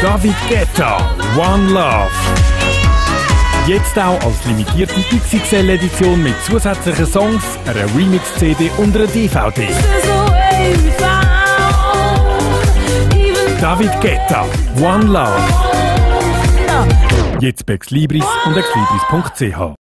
David Guetta, One Love. Jetzt auch als limitierte XXL-Edition mit zusätzlichen Songs, einer Remix-CD und einer DVD. David Guetta, One Love. Jetzt bei Exlibris und exlibris.ch.